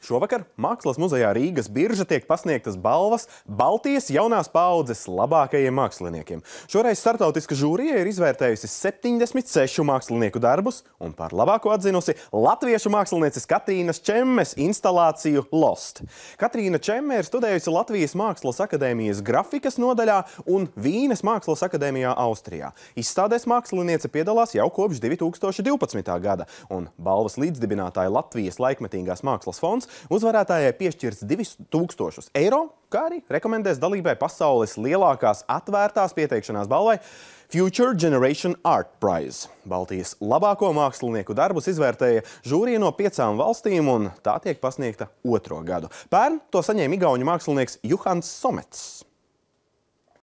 Šovakar Mākslas muzejā Rīgas birža tiek pasniegtas balvas Baltijas jaunās paaudzes labākajiem māksliniekiem. Šoreiz startautiska žūrija ir izvērtējusi 76 mākslinieku darbus un par labāko atzinusi latviešu mākslinieces Katrīnas Čemmes instalāciju Lost. Katrīna Čemme ir studējusi Latvijas Mākslas akadēmijas grafikas nodaļā un Vīnes Mākslas akadēmijā Austrijā. Izstādēs māksliniece piedalās jau kopš 2012. gada, un balvas līdzdibinātāja Latvijas laikmetīgās mākslas fonds uzvarētājai piešķirs 2000 eiro, kā arī rekomendēs dalībai pasaules lielākās atvērtās pieteikšanās balvai Future Generation Art Prize. Baltijas labāko mākslinieku darbus izvērtēja žūrija no 5 valstīm, un tā tiek pasniegta 2. gadu. Pērn to saņēma igauņu mākslinieks Juhans Somets.